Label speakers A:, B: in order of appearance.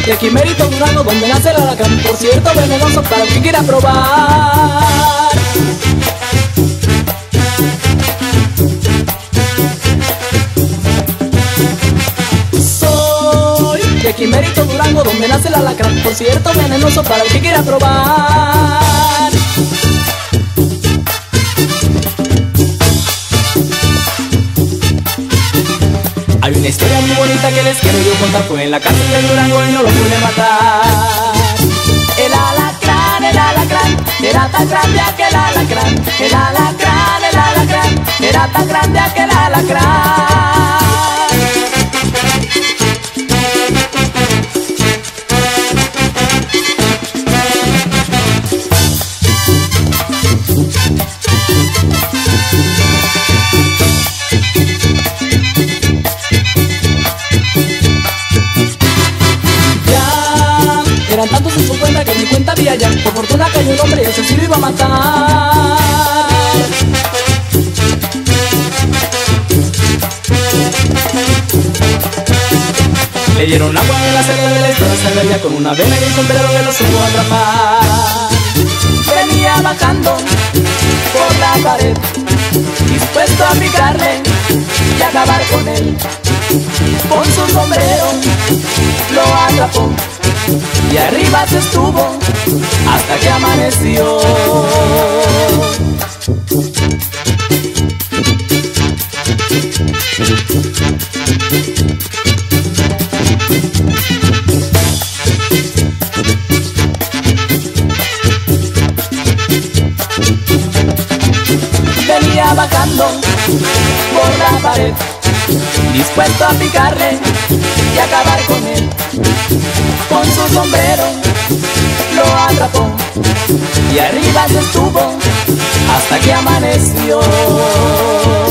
A: de aquí Mérito Durango, donde nace el alacrán, por cierto venenoso para el que quiera probar. Soy de aquí Mérito Durango, donde nace el alacrán, por cierto venenoso para el que quiera probar. Hay una historia muy bonita que les quiero yo contar. Fue en la cárcel de Durango y no lo pude matar. El alacrán era tan grande aquel alacrán. El alacrán era tan grande aquel alacrán. Eran tantos en su cuenta que mi cuenta había ya. Por fortuna cayó un hombre y ese sí lo iba a matar. Le dieron agua en la celda de la historia, se veía con una vela y un sombrero que lo supo atrapar. Venía bajando por la pared, dispuesto a picarle y acabar con él. Con su sombrero lo atrapó y arriba se estuvo hasta que amaneció. Venía bajando por la pared, dispuesto a picarle y acabar con él. Con su sombrero lo atrapó y arriba se estuvo hasta que amaneció.